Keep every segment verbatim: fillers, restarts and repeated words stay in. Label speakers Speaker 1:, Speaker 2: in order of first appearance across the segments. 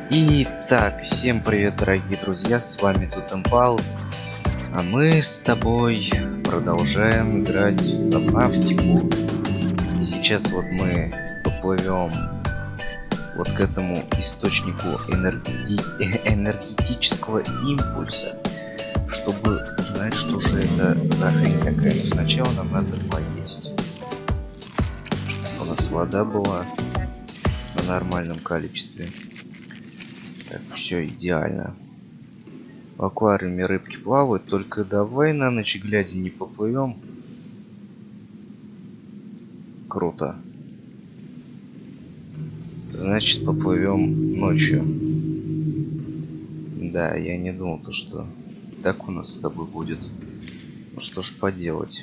Speaker 1: Итак, всем привет, дорогие друзья, с вами тут Импал, а мы с тобой продолжаем играть в Сабнавтику. И сейчас вот мы поплывем вот к этому источнику энерги... энергетического импульса, чтобы узнать, что же это за хрень такая. Но сначала нам надо поесть, чтобы у нас вода была на нормальном количестве. Так, все идеально. В аквариуме рыбки плавают, только давай на ночь глядя не поплывем. Круто. Значит, поплывем ночью. Да, я не думал, то, что так у нас с тобой будет. Ну что ж поделать.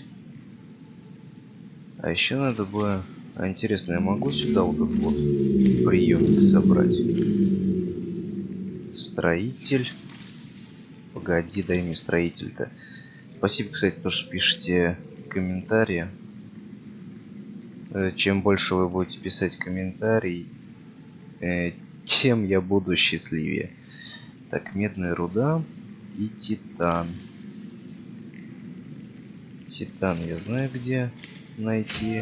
Speaker 1: А еще надо было... А интересно, я могу сюда вот этот вот приемник собрать? Строитель. Погоди, дай мне строитель-то. Спасибо, кстати, то, что пишите комментарии. Чем больше вы будете писать комментарий, тем я буду счастливее. Так, медная руда и титан. Титан я знаю, где найти.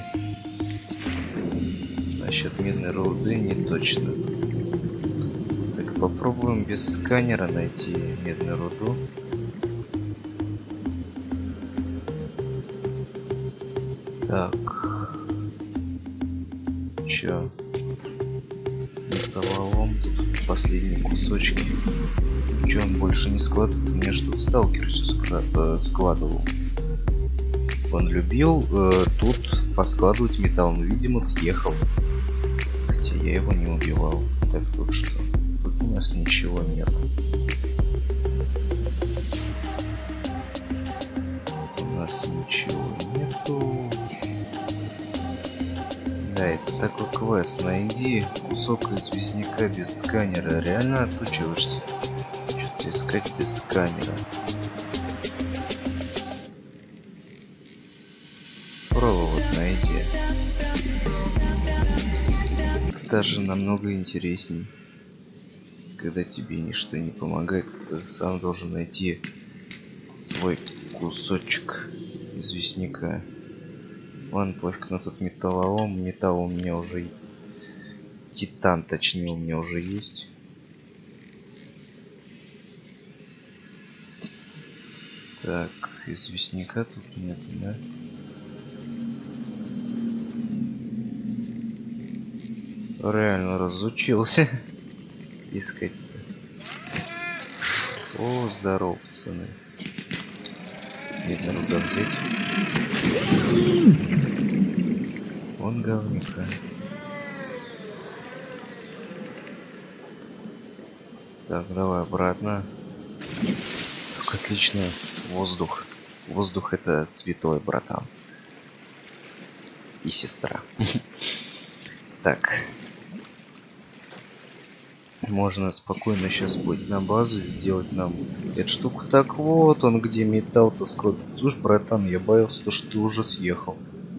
Speaker 1: Насчет медной руды не точно. Так, попробуем без сканера найти медную руду. Так. Чё? Металлолом. Последние кусочки. Чё он больше не складывает? У меня что-то сталкер все складывал. Он любил э, тут поскладывать металл, но, видимо, съехал. Хотя я его не убивал. Так, тут что? Тут у нас ничего нет. Тут у нас ничего нету. Да, это такой квест. Найди кусок известняка без сканера. Реально отучиваешься. Что-то искать без сканера. Провод найди. Даже намного интересней. Когда тебе ничто не помогает, ты сам должен найти свой кусочек известняка. Ладно, пофиг на тот металлолом. Металл у меня уже... Титан, точнее, у меня уже есть. Так, известняка тут нет, да? Реально разучился искать. О, здорово, пацаны. Видно, руда взять. Вон говнюка. Так, давай обратно. Как отлично. Воздух. Воздух — это святой, братан. И сестра. Так. Можно спокойно сейчас быть на базу и делать нам эту штуку. Так вот он где металл-то складывает. Слушай, братан, я боялся, что ты уже съехал.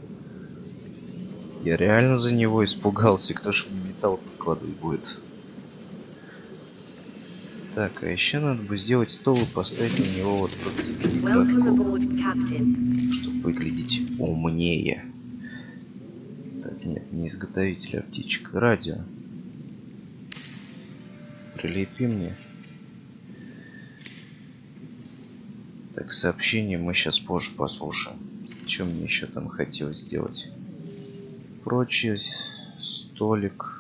Speaker 1: Я реально за него испугался, кто же металл-то складывать будет. Так, а еще надо бы сделать стол и поставить на него вот тут микроскоп, чтобы выглядеть умнее. Так, нет, не изготовитель, а птичка. Радио. Прилепи мне. Так, сообщение мы сейчас позже послушаем. Что мне еще там хотелось сделать? Прочее, столик.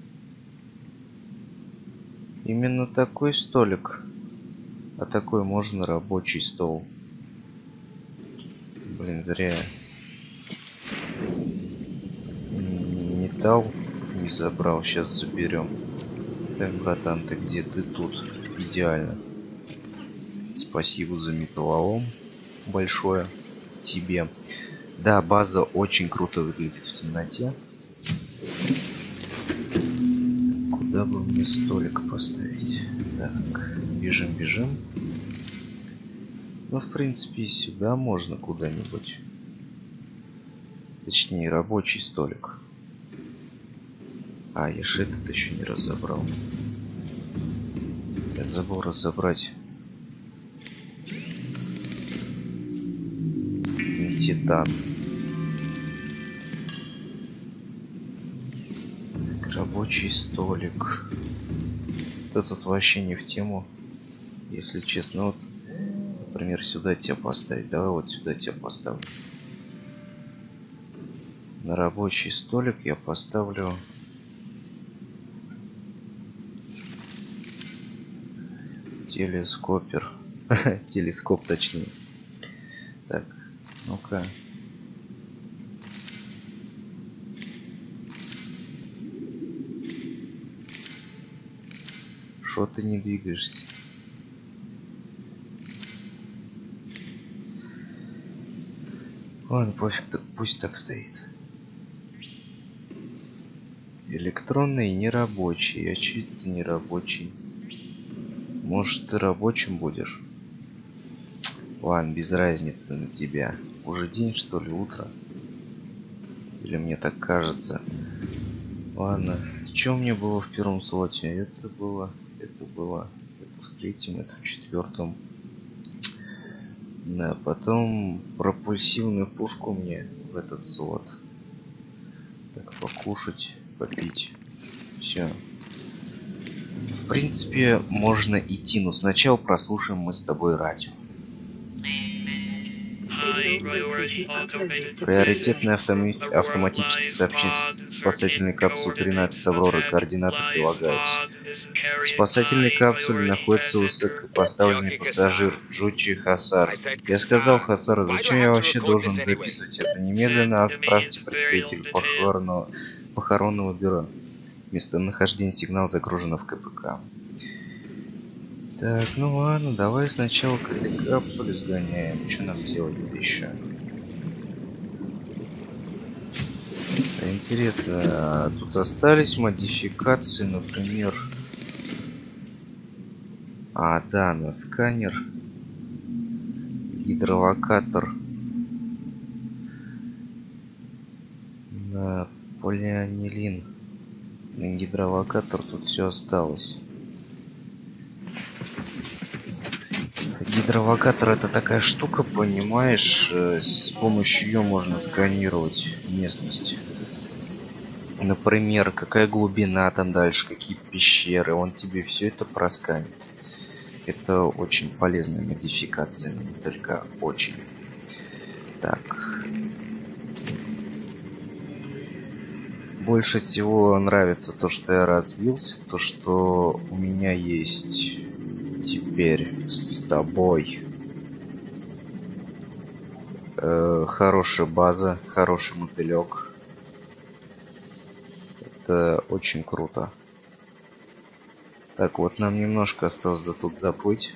Speaker 1: Именно такой столик. А такой можно рабочий стол. Блин, зря металл не забрал. Сейчас заберем. Так, братан, ты где? Ты тут. Идеально. Спасибо за металлолом большое тебе. Да, база очень круто выглядит в темноте. Куда бы мне столик поставить? Так, бежим, бежим. Ну, в принципе, сюда можно куда-нибудь. Точнее, рабочий столик. А, я же этот еще не разобрал. Я забыл разобрать титан. Так, рабочий столик. Вот этот вообще не в тему, если честно. Вот, например, сюда тебя поставить. Давай вот сюда тебя поставлю. На рабочий столик я поставлю телескопер. Телескоп, точнее. Так, ну-ка. Что ты не двигаешься? Ладно, пофиг, так пусть так стоит. Электронный нерабочий. А чё это нерабочий? Может, ты рабочим будешь? Ладно, без разницы на тебя. Уже день, что ли, утро? Или мне так кажется? Ладно. Что у меня было в первом слоте? Это было... Это было... Это в третьем, это в четвертом. Да, потом пропульсивную пушку мне в этот слот. Так, покушать, попить. Все. В принципе, можно идти, но сначала прослушаем мы с тобой радио. Приоритетный автоми... автоматический сообщение спасательной капсулы тринадцать Авроры. Координаты прилагаются. В спасательной капсуле находится высокопоставленный пассажир Джучи Хасар. Я сказал Хасару, зачем я вообще должен записывать это? Немедленно отправьте представителя похоронного, похоронного бюро. Местонахождение сигнала загружено в КПК. Так, ну ладно, давай сначала к этой капсуле сгоняем. Что нам делать-то еще? Интересно, а тут остались модификации, например... А, да, на сканер. Гидролокатор. На полианилин. На гидролокатор тут все осталось. Гидролокатор — это такая штука, понимаешь, с помощью ее можно сканировать местность. Например, какая глубина там дальше, какие пещеры, он тебе все это просканит. Это очень полезная модификация, не только очень. Так. Больше всего нравится то, что я развился, то, что у меня есть теперь с тобой э, хорошая база, хороший мотылек. Это очень круто. Так, вот нам немножко осталось до тут доплыть.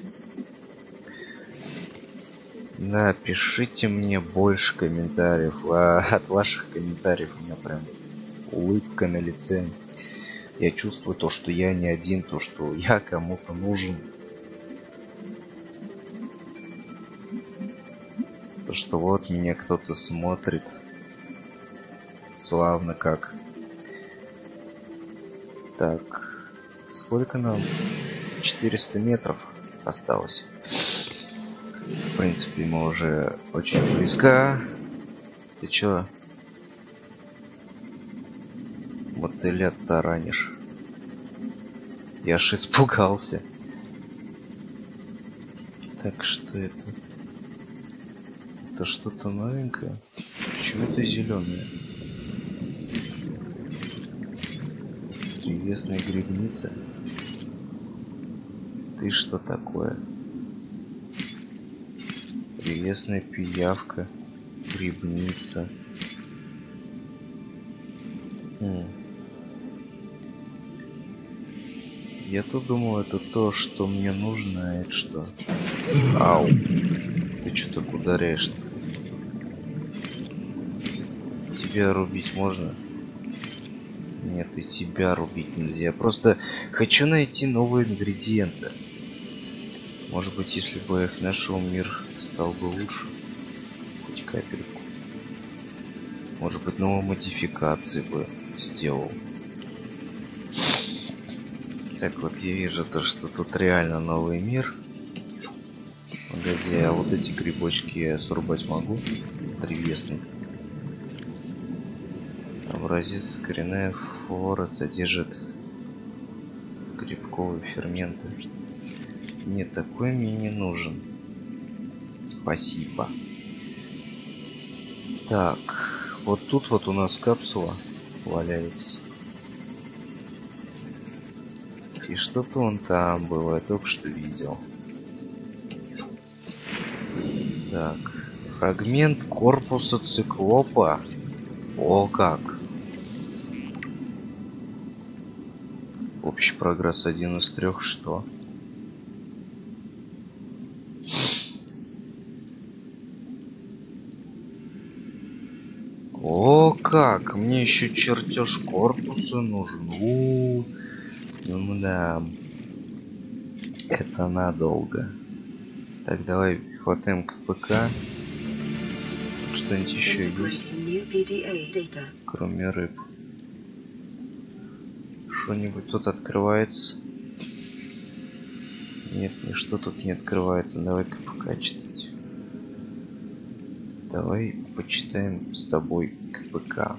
Speaker 1: Напишите мне больше комментариев. А от ваших комментариев у меня прям улыбка на лице. Я чувствую то, что я не один, то, что я кому-то нужен. То, что вот меня кто-то смотрит. Славно как. Так. Сколько нам? четыреста метров осталось. В принципе, мы уже очень близко. Ты чё? Мотыля таранишь. Я аж испугался. Так, что это? Это что-то новенькое? Почему это зеленое? Древесная грибница. Ты что такое? Древесная пиявка. Грибница. Хм. Я тут думал, это то, что мне нужно, а это что? Ау. Ты что так ударяешь-то? Тебя рубить можно? Нет, и тебя рубить нельзя. Я просто хочу найти новые ингредиенты. Может быть, если бы я их нашел, мир стал бы лучше. Хоть капельку. Может быть, новые модификации бы сделал. Так, вот я вижу то, что тут реально новый мир. Погоди, а вот эти грибочки я срубать могу? Древесный. Образец коренная флора содержит грибковые ферменты. Нет, такой мне не нужен. Спасибо. Так, вот тут вот у нас капсула валяется. И что-то он там был, я только что видел. Так, фрагмент корпуса циклопа. О, как! Общий прогресс один из трех, что? О, как! Мне еще чертеж корпуса нужен. У-у-у. Ну да. Это надолго. Так, давай хватаем КПК. Что-нибудь еще есть? Кроме рыб. Что-нибудь тут открывается? Нет, ничто тут не открывается. Давай КПК читать. Давай почитаем с тобой КПК.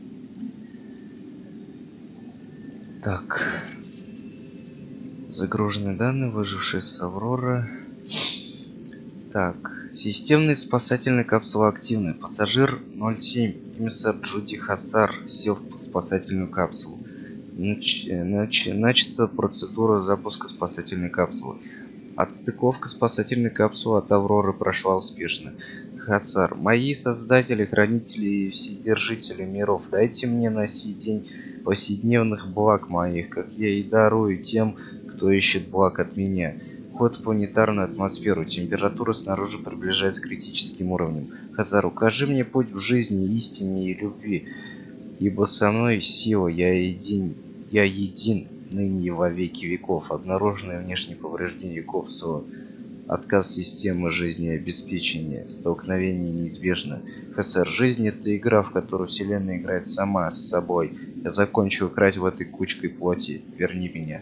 Speaker 1: Так. Загруженные данные, выжившие с Аврора. Так. Системные спасательные капсулы активны. Пассажир ноль семь, эмиссар Джуди Хассар сел в спасательную капсулу. Нач... Нач... Начата процедура запуска спасательной капсулы. Отстыковка спасательной капсулы от Авроры прошла успешно. Хассар, мои создатели, хранители и вседержители миров, дайте мне на сей день повседневных благ моих, как я и дарую тем, кто ищет благ от меня. Вход в планетарную атмосферу. Температура снаружи приближается к критическим уровням. Хассар, укажи мне путь в жизни, истине и любви, ибо со мной сила, я един, я един, ныне и во веки веков. Обнаруженные внешние повреждения Ковсова, отказ системы жизнеобеспечения, столкновение неизбежно. Хассар, жизнь — это игра, в которую вселенная играет сама с собой. Я закончу играть в этой кучкой плоти. Верни меня.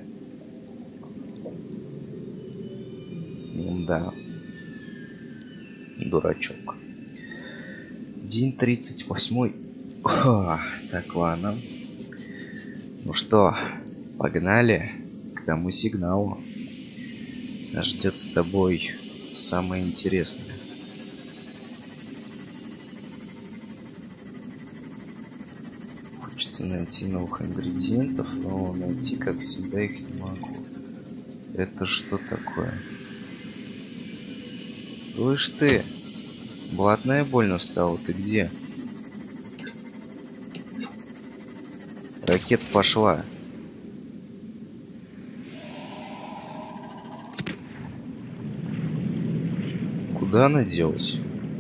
Speaker 1: Да. Дурачок. День тридцать восьмой. О, так, ладно. Ну что, погнали к тому сигналу. Нас ждет с тобой самое интересное. Хочется найти новых ингредиентов, но найти, как всегда, их не могу. Это что такое? Слышь ты, блатная больно стала, ты где? Ракета пошла. Куда она делась?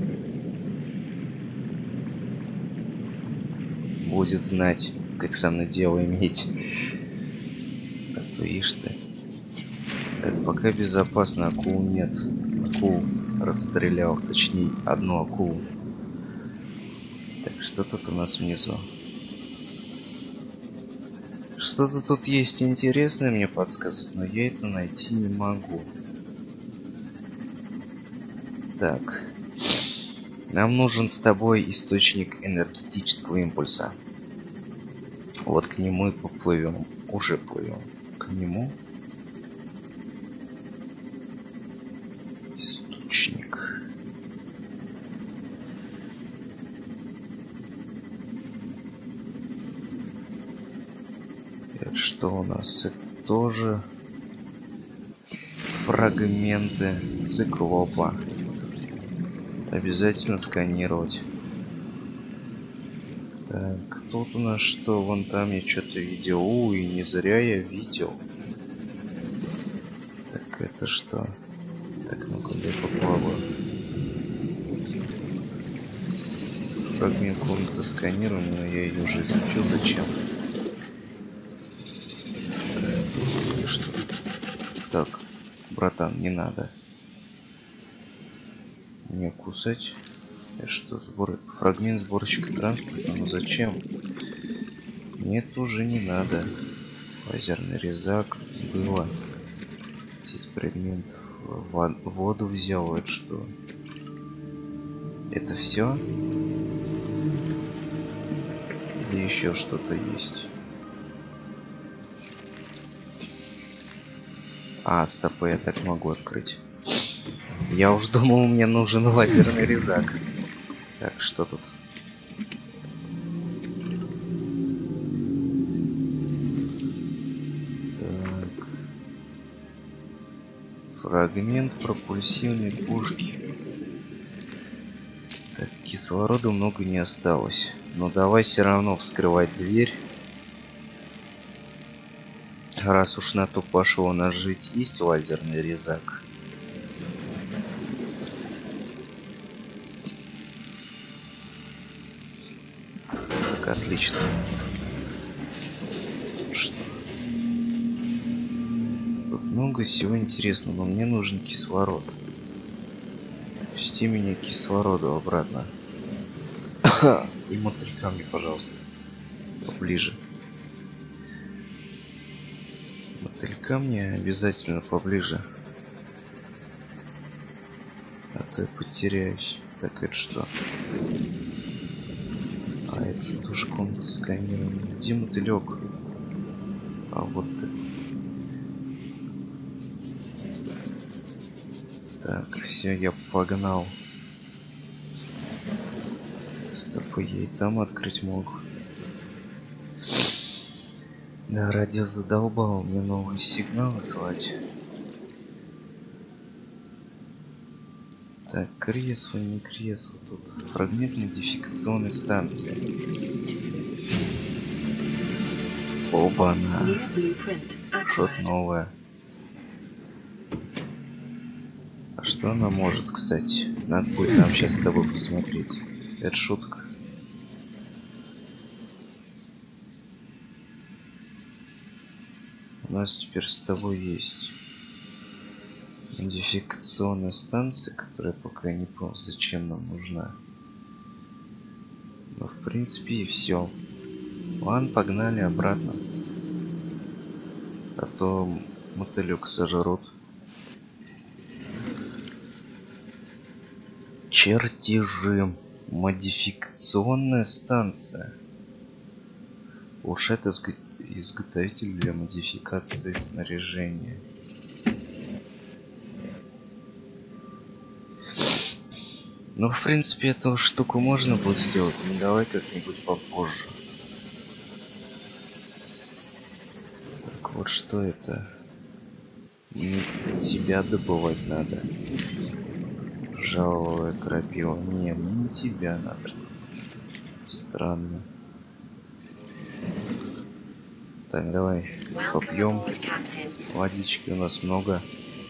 Speaker 1: Будет знать, как со мной дело иметь. А то ишь ты. Так, пока безопасно, акул нет. Акул расстрелял, точнее, одну акулу. Так, что тут у нас внизу? Что-то тут есть интересное, мне подсказывает, но я это найти не могу. Так. Нам нужен с тобой источник энергетического импульса. Вот к нему и поплывем. Уже плывем. К нему. Источник. Это что у нас? Это тоже фрагменты циклопа. Обязательно сканировать. Так, тут у нас что? Вон там я что-то видел. У, и не зря я видел. Так, это что? Так, ну-ка, я попробую. Фрагмент комнаты сканирования, но я ее уже изучил. Зачем? Что? Так, братан, не надо. Не кусать. Это что? Сбор... Фрагмент сборщика транспорта. Ну зачем? Нет, уже не надо. Лазерный резак. было. десять предметов. Воду взял, это что? Это все? Или еще что-то есть? А, стопы, я так могу открыть. Я уж думал, мне нужен лазерный резак. Так, что тут? Так. Фрагмент пропульсивной пушки. Так, кислорода много не осталось. Но давай все равно вскрывать дверь. Раз уж на то пошло, нас жить есть лазерный резак. Так, отлично. Что? Тут много всего интересного, но мне нужен кислород. Пусти меня кислороду обратно. И мотылька мне, пожалуйста, поближе. Мотылька мне обязательно поближе. А то я потеряюсь. Так, это что? А это тоже комната сканирования. Где мотылек? А вот ты. Так, все, я погнал. Стопы, я и там открыть могу. Да, радио задолбал мне новые сигналы слать. Так, кресло, не кресло. Тут фрагмент модификационной станции. Оба-на. Что-то новое. А что она может, кстати? Надо будет нам сейчас с тобой посмотреть. Это шутка. У нас теперь с тобой есть модификационная станция, которая пока не помню, зачем нам нужна. Но в принципе и все. Ладно, погнали обратно. А то мотылек сожрут. Чертежи. Модификационная станция. Уж это изготовитель для модификации снаряжения. Ну, в принципе, эту штуку можно будет сделать, но давай как-нибудь попозже. Так вот, что это? Не тебя добывать надо. Жаловая крапива. Не, мне не тебя надо. Странно. Так, давай попьем. Водички у нас много.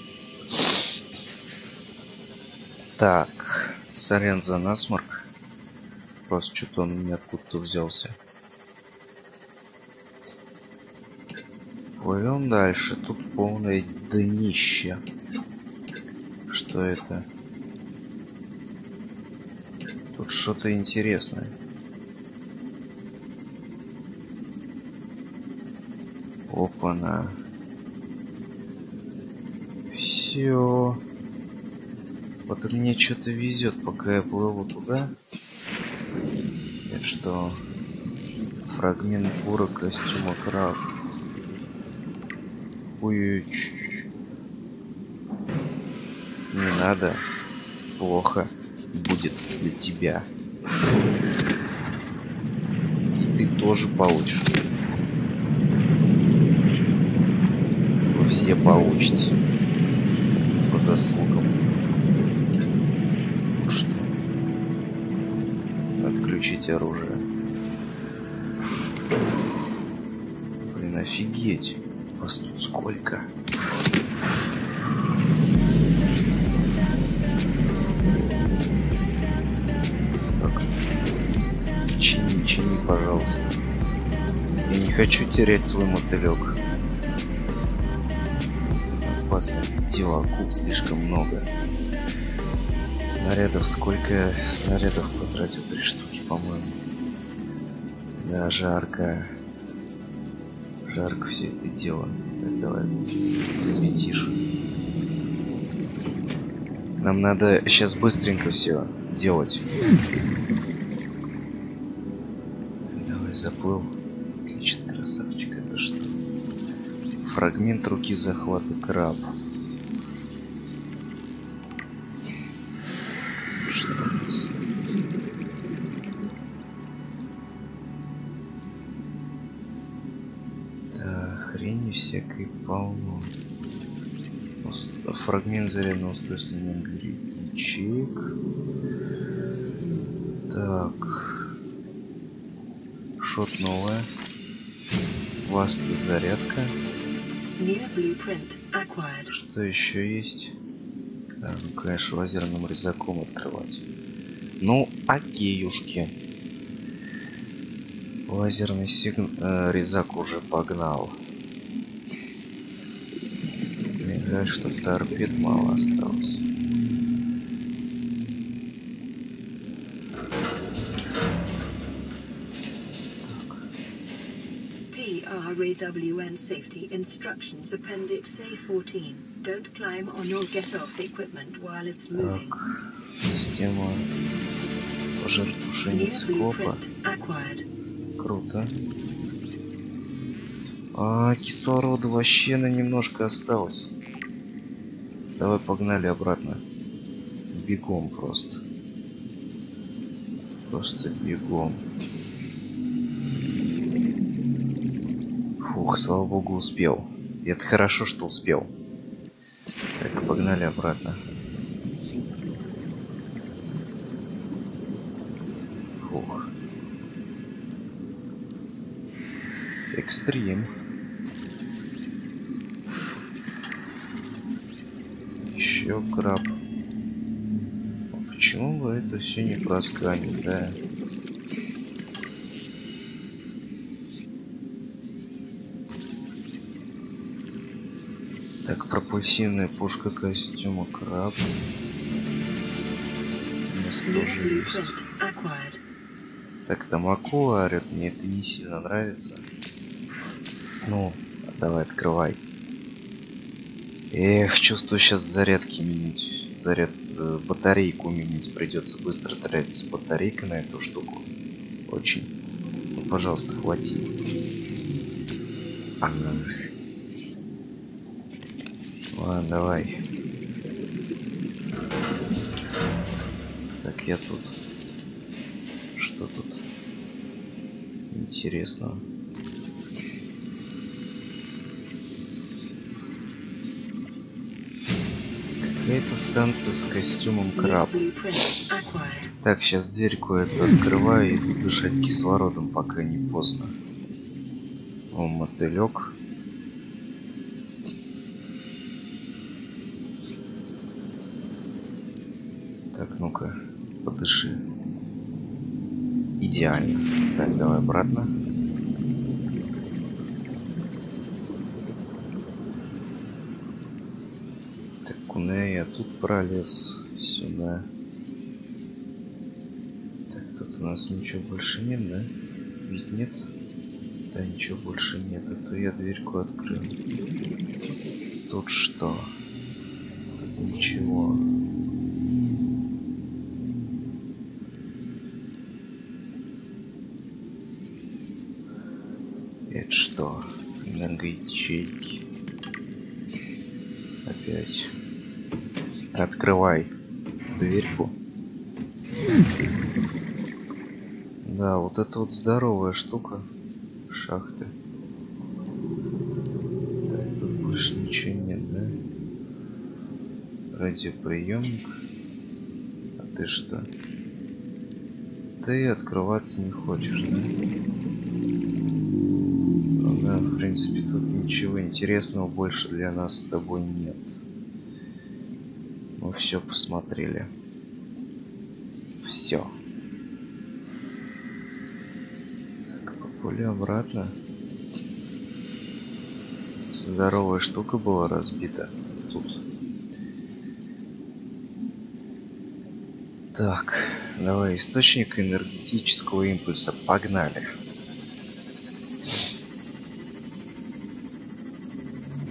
Speaker 1: Так, сорян за насморк. Просто что-то он у меня откуда-то взялся. Плывем дальше. Тут полное днище. Что это? Тут что-то интересное. Опа-на. Все. Вот мне что-то везет, пока я плыву туда. Это что? Фрагмент бура костюма краб. Ой, не надо. Плохо будет для тебя. И ты тоже получишь. Вы все получите. По заслугам. Что? Отключить оружие. Блин, офигеть. Вас тут сколько? Так. Чини, чини, пожалуйста. Я не хочу терять свой мотылек. Опасно. Дела акул слишком много. Снарядов. Сколько снарядов потратил? Три штуки, по-моему. Да, жарко. Жарко все это дело. Так, давай, светишь. Нам надо сейчас быстренько все делать. Давай, заплыл. Отлично, красавчик. Это что? Фрагмент руки захвата краб. Что здесь? Да, хрени всякой полно. Фрагмент зарядного устройства ячеек. Так. Шот новая. Васта зарядка. Что еще есть? Да, ну, конечно, лазерным резаком открывать. Ну, окейушки. Лазерный сигн... э, резак уже погнал. Мне жаль, что торпед мало осталось.
Speaker 2: R A W N Safety Instructions Appendix A fourteen. Don't climb on or get off equipment while it's moving.
Speaker 1: Так, система пожаротушения циклопа. Круто. А, кислорода вообще на немножко осталось. Давай погнали обратно. Бегом просто. Просто бегом. Фух, слава богу, успел. И это хорошо, что успел. Так, погнали обратно. Фух. Экстрим. Еще краб. А почему бы это все не просканить, да? Так, пропульсивная пушка костюма краб. У нас тоже есть. Так, там акула орёт, мне это не сильно нравится. Ну, давай, открывай. Эх, чувствую, сейчас зарядки менять. Заряд, э, батарейку менять придется. Быстро тратиться батарейка на эту штуку. Очень. Ну, пожалуйста, хвати. Ага. Ладно, давай. Так, я тут. Что тут интересного? Какая-то станция с костюмом краб. Так, сейчас дверь кое-то открываю и иду дышать кислородом, пока не поздно. О, мотылек. Так, ну-ка, подыши. Идеально. Так, давай обратно. Так, куда я тут пролез? Сюда. Так, тут у нас ничего больше нет, да? Ведь нет? Да, ничего больше нет. А то я дверьку открыл. Тут что? Тут ничего. Это что? Энергоячейки. Опять. Открывай дверьку. Да, вот это вот здоровая штука. Шахты. Так, тут больше ничего нет, да? Радиоприемник. А ты что? Ты открываться не хочешь, да? Ну да, в принципе, тут ничего интересного больше для нас с тобой нет. Мы все посмотрели. Все. Так, по полю обратно. Здоровая штука была разбита. Тут. Так, давай, источник энергетического импульса. Погнали.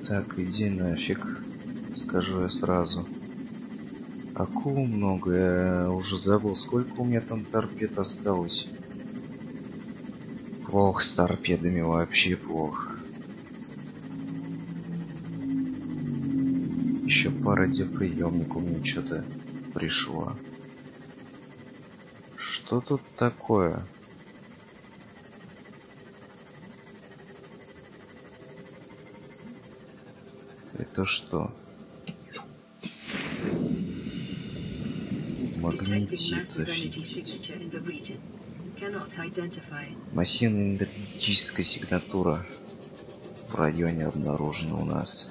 Speaker 1: Так, иди нафиг, скажу я сразу. Акул много, я уже забыл, сколько у меня там торпед осталось. Плохо с торпедами, вообще плохо. Еще пара радиоприемников у меня что-то пришло. Что тут такое? Это что? Массивная энергетическая сигнатура в районе обнаружена у нас.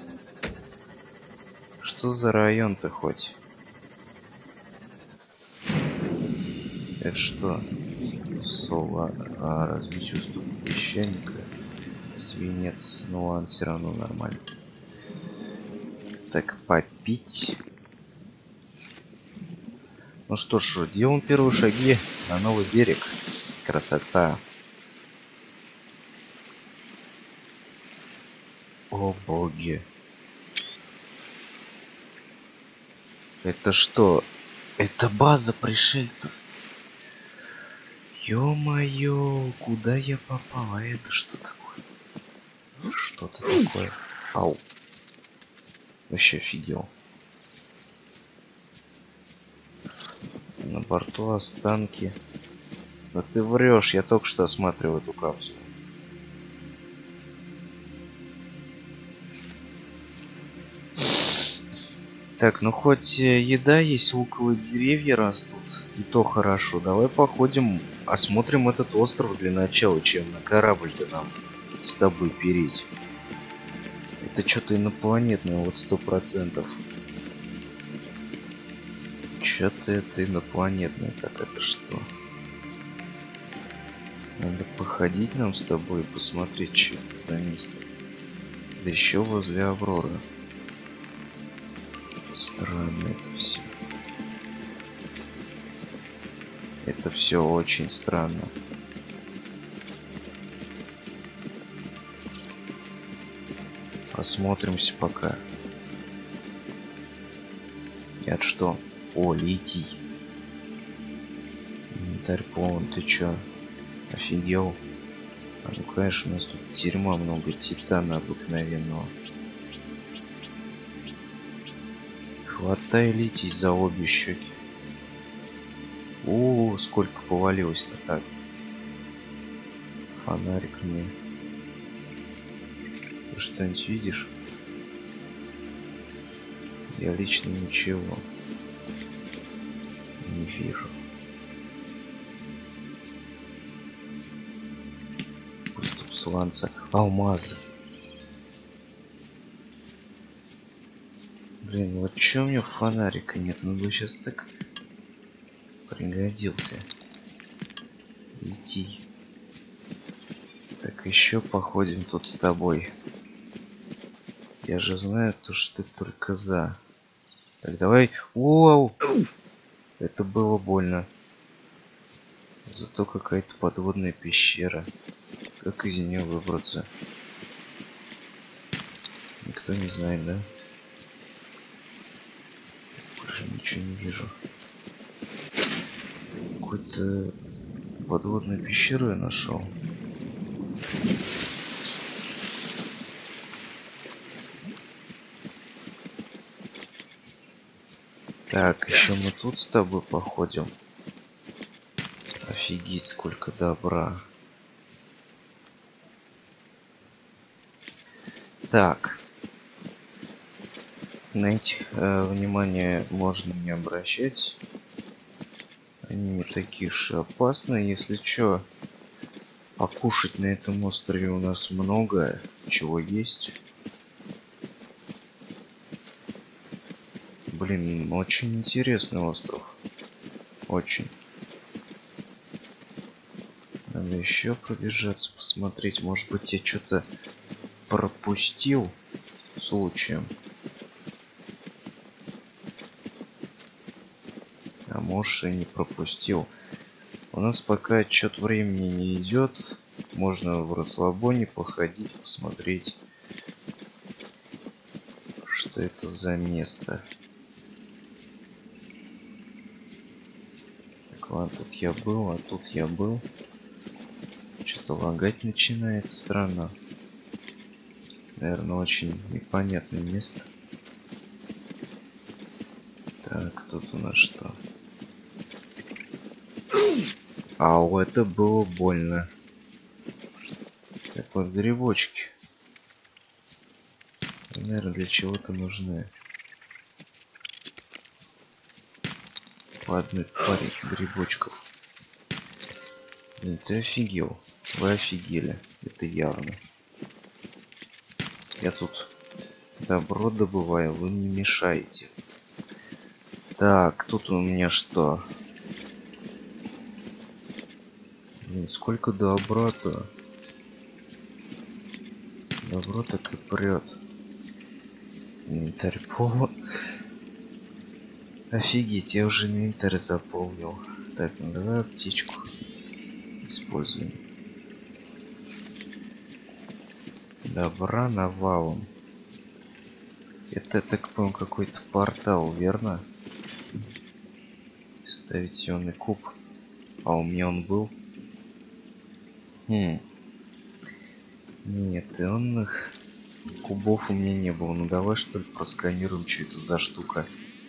Speaker 1: Что за район-то хоть? Это что? Соло. А, развитие уступ песчаника. Свинец. Ну ладно, все равно нормально. Так, попить. Ну что ж, делаем первые шаги на новый берег. Красота. О боги. Это что? Это база пришельцев. Ё-моё, куда я попал? А это что такое? Что-то такое. Ау. Вообще офигел. На борту останки. Да ты врешь, я только что осматривал эту капсулу. Так, ну хоть еда есть, луковые деревья растут, и то хорошо. Давай походим, осмотрим этот остров для начала, чем на корабль-то нам с тобой переть. Это что-то инопланетное, вот сто процентов. Что-то это инопланетное. Так, это что? Надо походить нам с тобой и посмотреть, что это за место. Да еще возле Авроры. Странно это все. Это все очень странно. Посмотримся пока. Это что? О, лети. Инвентарь полон, ты чё? Офигел? А ну конечно, у нас тут дерьма много, титана обыкновенного. Хватай литий за обе щеки. О, сколько повалилось-то так. Фонарик мне. Ты что-нибудь видишь? Я лично ничего не вижу. Выступ сланца. Алмазы. Блин, вот чё у меня фонарика нет? Ну бы сейчас так пригодился. Иди. Так, еще походим тут с тобой. Я же знаю то, что ты только за. Так, давай. Вау! Это было больно. Зато какая-то подводная пещера. Как из нее выбраться? Никто не знает, да? Больше ничего не вижу. Какую-то подводную пещеру я нашел. Так, еще мы тут с тобой походим. Офигеть, сколько добра. Так. На этих э, внимание можно не обращать. Они не такие уж опасные. Если что, покушать на этом острове у нас много чего есть. Блин, очень интересный остров. Очень. Надо еще пробежаться, посмотреть. Может быть, я что-то пропустил случаем. А может, и не пропустил. У нас пока отчет времени не идет. Можно в расслабоне походить, посмотреть. Что это за место? Так, ладно, тут я был, а тут я был. Что-то лагать начинает, странно. Наверное, очень непонятное место. Так, тут у нас что? Ау, это было больно. Так вот, грибочки. Наверное, для чего-то нужны. По одной паре грибочков. Блин, ты офигел. Вы офигели. Это явно. Я тут добро добываю, вы мне мешаете. Так, тут у меня что? Блин, сколько добра-то? Добро так и прет. Инвентарь полон. Офигеть, я уже инвентарь заполнил. Так, ну давай птичку используем. Добра навалом. Это, так понял, какой-то портал, верно? Ставить куб. А у меня он был? Хм. Нет, ионных кубов у меня не было. Ну давай что ли просканируем, что это за штука.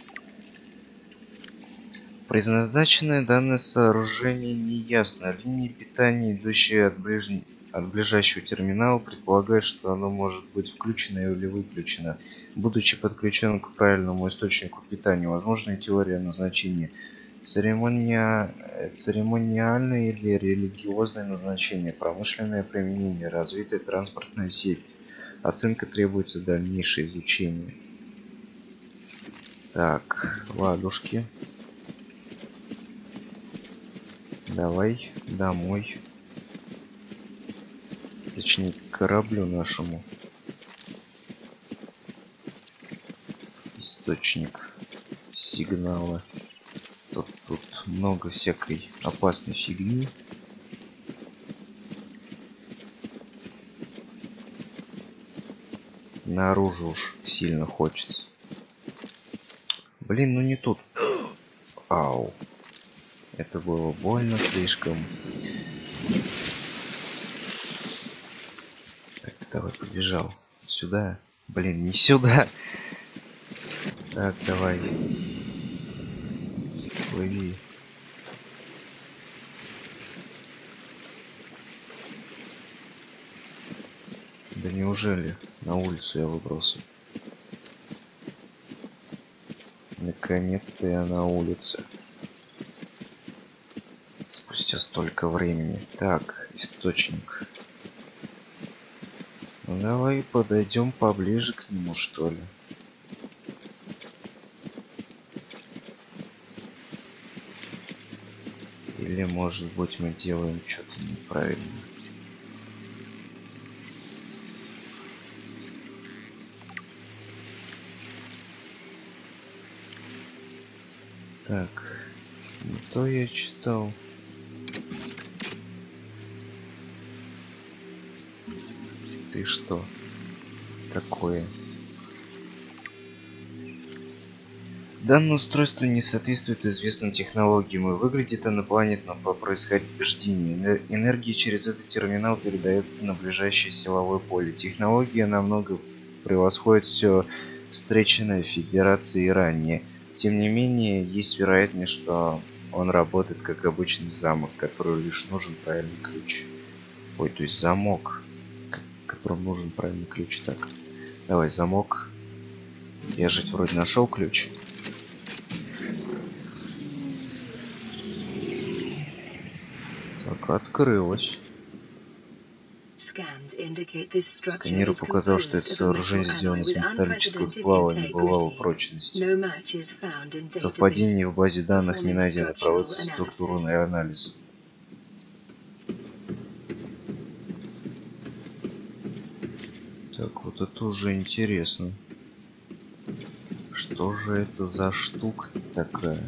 Speaker 1: Предназначенное данное сооружение не ясно. Линии питания, идущие от, ближ... от ближайшего терминала, предполагают, что оно может быть включено или выключено. Будучи подключенным к правильному источнику питания, возможна теория назначения. Церемония... Церемониальное или религиозное назначение, промышленное применение, развитая транспортная сеть. Оценка требуется дальнейшее изучение. Так, ладушки. Давай домой. Точнее, к кораблю нашему. Источник сигнала. Тут, тут много всякой опасной фигни. Наружу уж сильно хочется. Блин, ну не тут. Ау. Это было больно слишком. Так, давай, побежал. Сюда. Блин, не сюда. Так, давай. Плыви. Да неужели на улицу я выбрался? Наконец-то я на улице. Спустя столько времени. Так, источник. Ну давай подойдем поближе к нему, что ли. Или, может быть, мы делаем что-то неправильно. Так, не то я читал. Ты что такое? Данное устройство не соответствует известным технологиям и выглядит инопланетным по происхождению. Энергия через этот терминал передается на ближайшее силовое поле. Технология намного превосходит все встреченное в Федерации ранее. Тем не менее, есть вероятность, что он работает как обычный замок, который лишь нужен правильный ключ. Ой, то есть замок, которому нужен правильный ключ. Так, давай замок. Я же вроде нашел ключ. Так, открылось. Сканер показал, что это сооружение сделано из металлического сплава небывалой прочности. Совпадений в базе данных не найдено, проводится структурный анализ. Так, вот это уже интересно. Что же это за штука такая?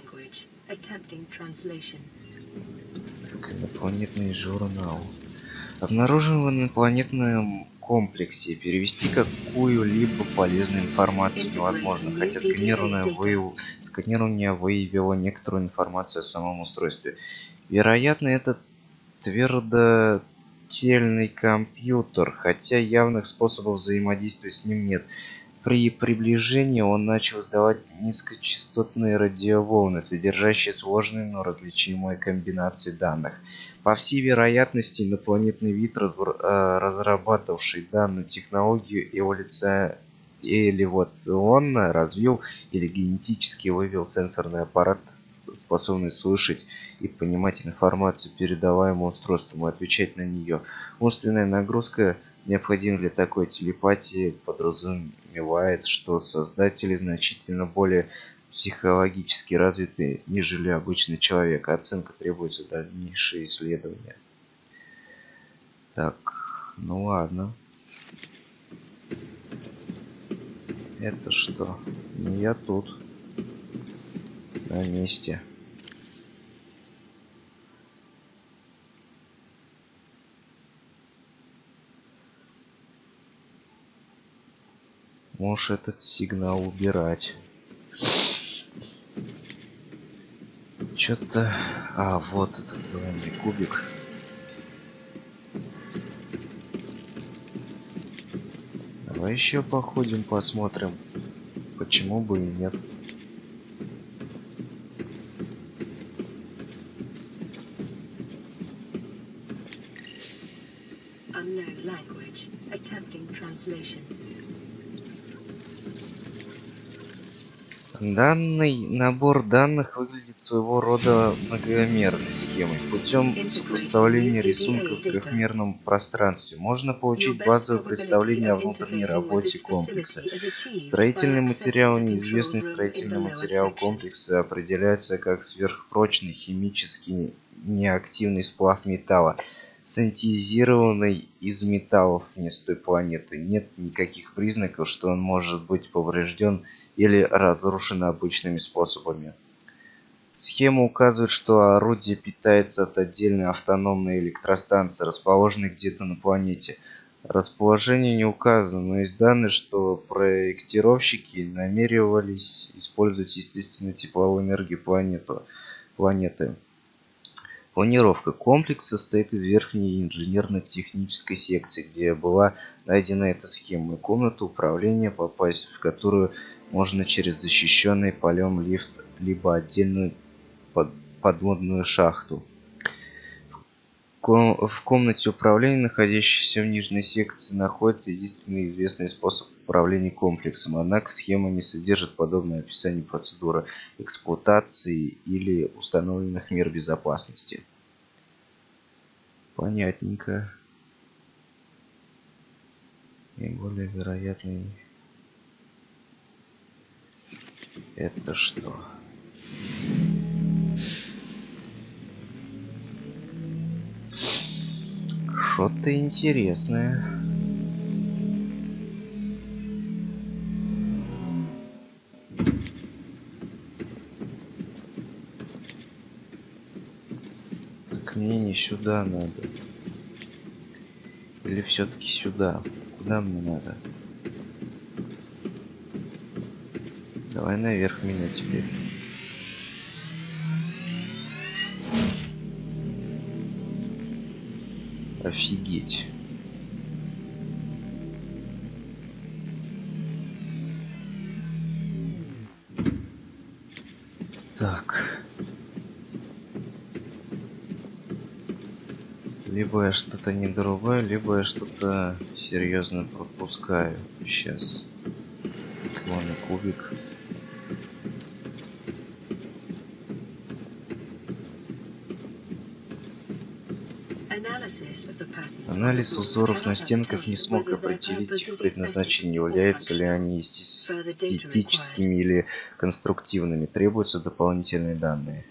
Speaker 1: Так, инопланетный журнал. Обнаружен в инопланетном комплексе. Перевести какую-либо полезную информацию невозможно, хотя сканирование, выяв... сканирование выявило некоторую информацию о самом устройстве. Вероятно, это твердотельный компьютер, хотя явных способов взаимодействия с ним нет. При приближении он начал издавать низкочастотные радиоволны, содержащие сложные, но различимые комбинации данных. По всей вероятности, инопланетный вид, развор... э, разрабатывавший данную технологию, эволюция... эволюционно развил или генетически вывел сенсорный аппарат, способный слышать и понимать информацию, передаваемую устройством, и отвечать на нее. Умственная нагрузка, необходимая для такой телепатии, подразумевает, что создатели значительно более психологически развиты, нежели обычный человек. Оценка требуется дальнейшие исследования. Так, ну ладно. Это что? Не я тут. На месте. Можешь этот сигнал убирать. Что-то... А, вот этот зеленый кубик. Давай еще походим, посмотрим. Почему бы и нет.
Speaker 2: Unknown language. Attempting translation.
Speaker 1: Данный набор данных выглядит своего рода многомерной схемой. Путем сопоставления рисунков в трехмерном пространстве можно получить базовое представление о внутренней работе комплекса. Строительный материал, неизвестный строительный материал комплекса, определяется как сверхпрочный химически неактивный сплав металла, синтезированный из металлов вместо той планеты. Нет никаких признаков, что он может быть поврежден или разрушено обычными способами. Схема указывает, что орудие питается от отдельной автономной электростанции, расположенной где-то на планете. Расположение не указано, но есть данные, что проектировщики намеревались использовать естественную тепловую энергию планету, планеты. Планировка. Комплекс состоит из верхней инженерно-технической секции, где была найдена эта схема, и комната управления, попасть в которую можно через защищенный полем лифт, либо отдельную под, подводную шахту. В комнате управления, находящейся в нижней секции, находится единственный известный способ управления комплексом. Однако схема не содержит подобное описание процедуры эксплуатации или установленных мер безопасности. Понятненько. Наиболее вероятный. Это что? Что-то интересное. Так мне не сюда надо. Или все-таки сюда? Куда мне надо? Давай наверх меня теперь. Офигеть. Так. Либо я что-то не дорубаю, либо я что-то серьезно пропускаю. Сейчас. Вон и кубик. Анализ узоров на стенках не смог определить их предназначение, являются ли они эстетическими или конструктивными. Требуются дополнительные данные.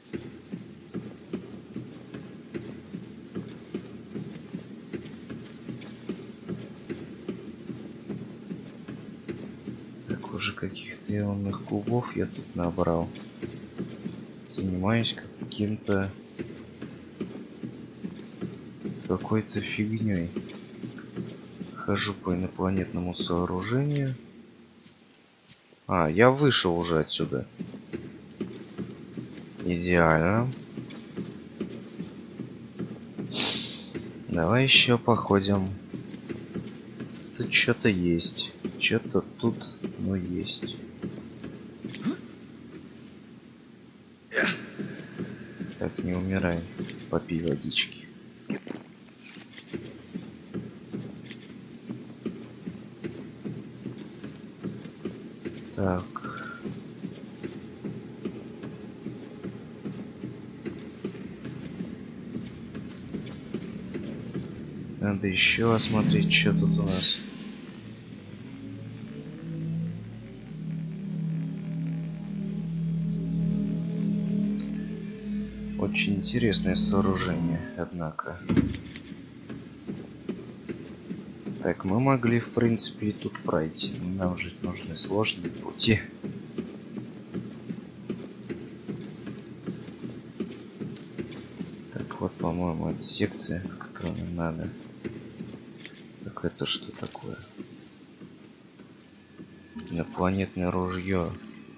Speaker 1: Так, уже каких-то ионных кубов я тут набрал. Занимаюсь каким-то какой-то фигней. Хожу по инопланетному сооружению. А, я вышел уже отсюда. Идеально. Давай еще походим. Тут что-то есть. Что-то тут, ну, есть. Так, не умирай. Попей водички. Так. Надо еще осмотреть, что тут у нас. Очень интересное сооружение, однако. Так, мы могли, в принципе, и тут пройти. Но нам же нужны сложные пути. Так, вот, по-моему, это секция, в которую нам надо. Так, это что такое? Инопланетное ружье.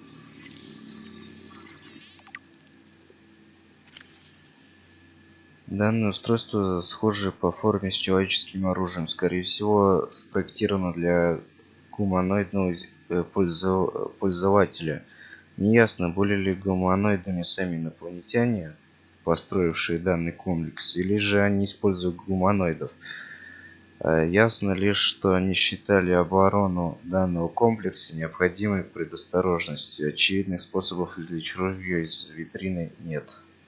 Speaker 1: Данное устройство схоже по форме с человеческим оружием. Скорее всего, спроектировано для гуманоидного пользователя. Неясно, были ли гуманоидами сами инопланетяне, построившие данный комплекс, или же они используют гуманоидов. Ясно лишь, что они считали оборону данного комплекса необходимой предосторожностью. Очевидных способов извлечь ружье из витрины нет.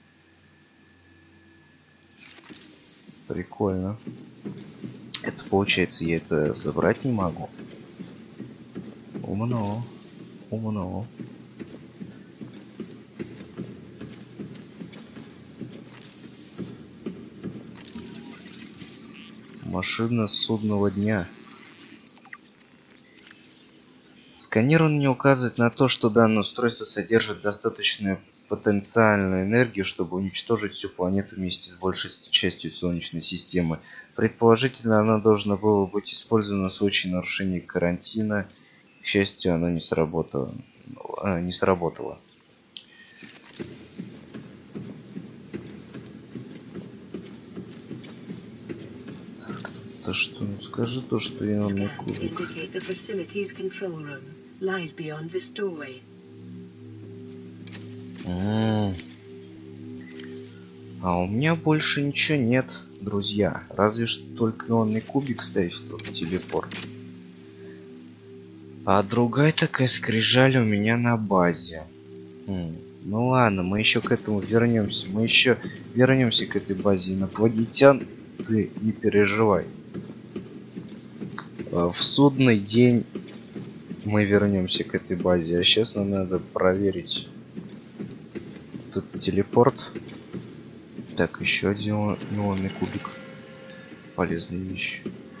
Speaker 1: Прикольно. Это получается, я это забрать не могу. Умно. Умно. Машина судного дня. Сканирование указывает на то, что данное устройство содержит достаточную потенциальную энергию, чтобы уничтожить всю планету вместе с большей частью Солнечной системы. Предположительно, она должна была быть использована в случае нарушения карантина. К счастью, она не сработала. А, не сработала. Так, то что? Ну, скажи то, что я вам не кубик. М-м. А у меня больше ничего нет, друзья. Разве что только ионный кубик стоит тут, телепорт. А другая такая скрижаль у меня на базе. М-м. Ну ладно, мы еще к этому вернемся. Мы еще вернемся к этой базе инопланетян. Ты не переживай. В судный день мы вернемся к этой базе. А сейчас нам надо проверить тут телепорт. Так, еще один ионный кубик. Полезная вещь.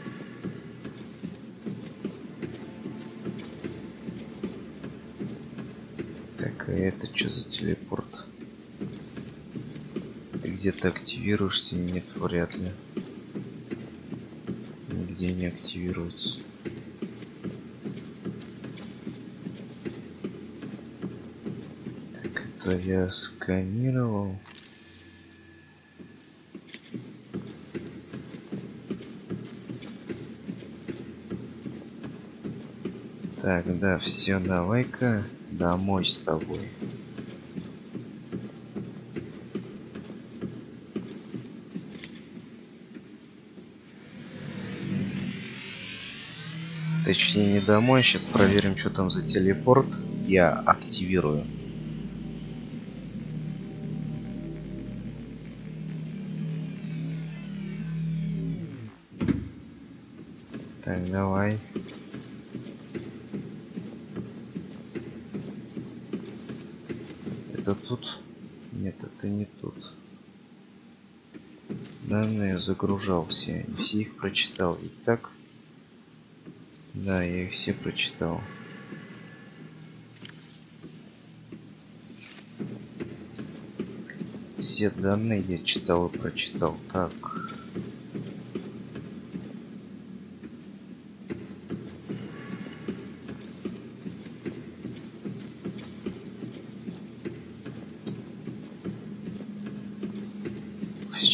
Speaker 1: Так, а это что за телепорт? Ты где-то активируешься? Нет, вряд ли. Нигде не активируется. Так, это я сканировал. Так, да, все, давай-ка домой с тобой. Точнее, не домой, сейчас проверим, что там за телепорт. Я активирую. Так, давай. Это тут? Нет, это не тут. Данные загружал все. И все их прочитал. Ведь так? Да, я их все прочитал. Все данные я читал и прочитал. Так.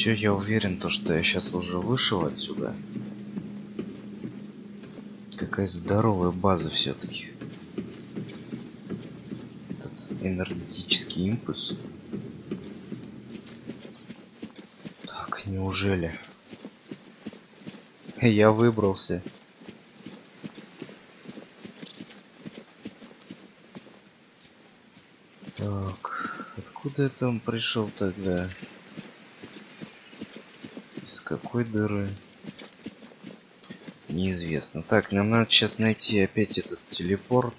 Speaker 1: все, я уверен, то, что я сейчас уже вышел отсюда. Какая здоровая база все-таки. Этот энергетический импульс. Так, неужели? Я выбрался. Так, откуда я там пришел тогда? Из какой дыры? Неизвестно. Так, нам надо сейчас найти опять этот телепорт.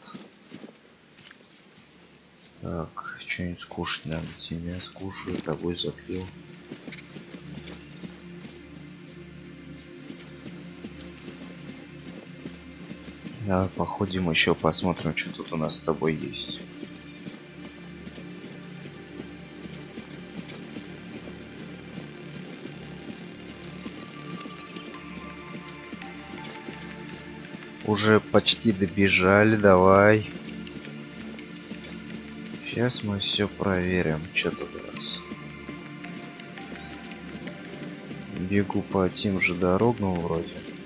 Speaker 1: Так, что-нибудь скушать надо. Тебя скушаю, тобой запью. Давай походим еще, посмотрим, что тут у нас с тобой есть. Уже почти добежали, давай. Сейчас мы все проверим, что тут у нас. Бегу по тем же дорогам вроде.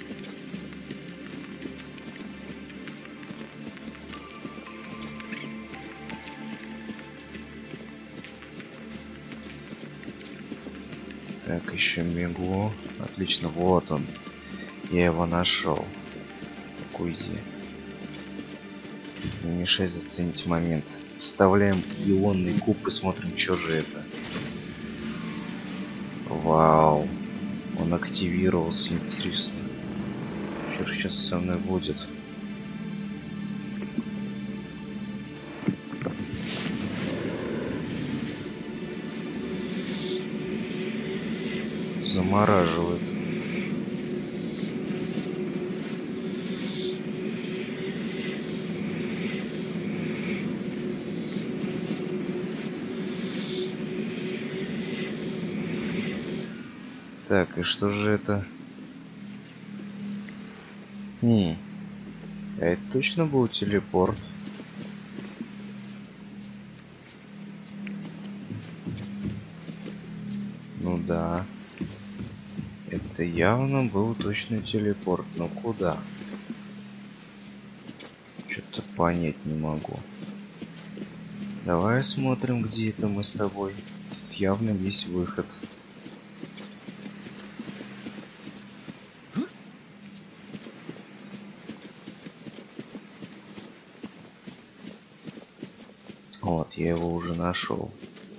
Speaker 1: Так, еще бегу. Отлично, вот он. Я его нашел. Так, уйди. Не мешай заценить момент. Вставляем ионный куб и смотрим, что же это. Вау. Он активировался, интересно. Что сейчас со мной будет? Замораживает. Так, и что же это? Хм. А это точно был телепорт? Ну да. Это явно был точно телепорт. Но куда? Что-то понять не могу. Давай смотрим, где это мы с тобой. Тут явно есть выход. Вот, я его уже нашел.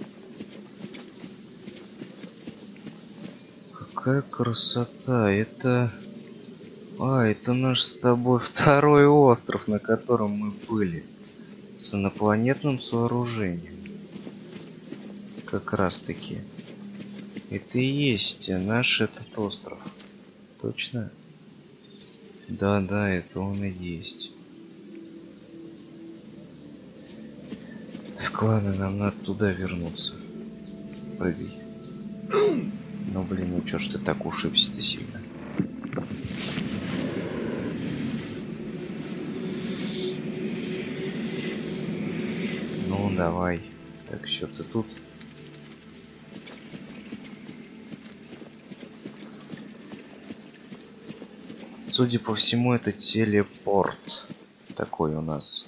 Speaker 1: Какая красота! Это... А, это наш с тобой второй остров, на котором мы были. С инопланетным сооружением. Как раз таки. Это и есть наш этот остров. Точно? Да, да, это он и есть. Так, ладно, нам надо туда вернуться. Прыгай. Ну, блин, ну чё ж ты так ушибся-то сильно? Ну, давай. Так, все, ты тут? Судя по всему, это телепорт. Такой у нас.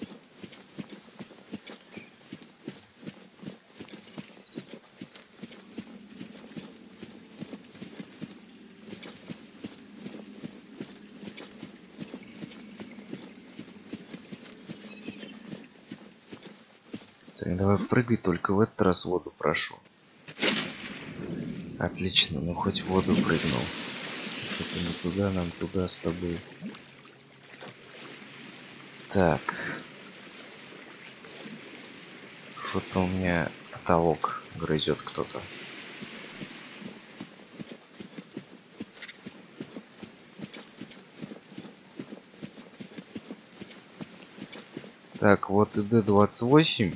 Speaker 1: Так, давай прыгай, только в этот раз воду прошу. Отлично, ну хоть в воду прыгнул. Это не туда, нам туда с тобой. Так. Что-то у меня потолок грызет кто-то. Так, вот и Д двадцать восемь.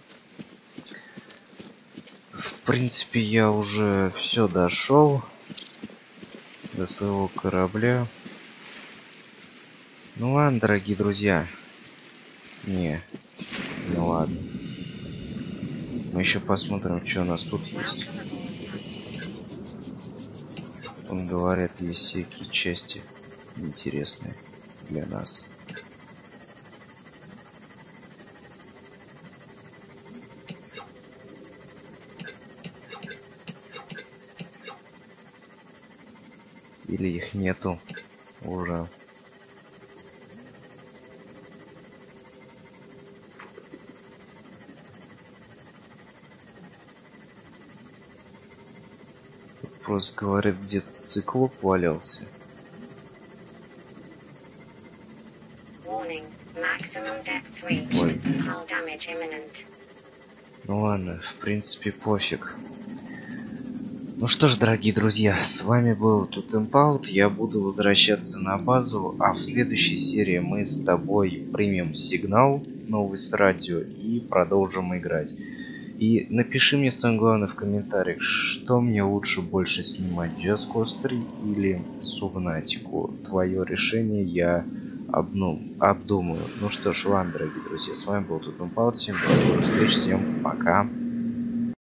Speaker 1: В принципе, я уже все дошел до своего корабля. Ну ладно, дорогие друзья. Не, ну ладно. Мы еще посмотрим, что у нас тут есть. Он говорят, есть всякие части интересные для нас. Или их нету уже. Просто говорят, где-то циклоп валялся.
Speaker 3: Warning, maximum depth reached.
Speaker 1: Ой.
Speaker 3: Hull damage imminent.
Speaker 1: Ну ладно, в принципе, пофиг. Ну что ж, дорогие друзья, с вами был Тутемпаут. Я буду возвращаться на базу, а в следующей серии мы с тобой примем сигнал новый с радио и продолжим играть. И напиши мне, самое главное, в комментариях, что мне лучше больше снимать, Just Cause три или Субнатику. Твое решение я обну... обдумаю. Ну что ж, ладно, дорогие друзья, с вами был Тутемпаут. Всем до скорых встреч, всем пока.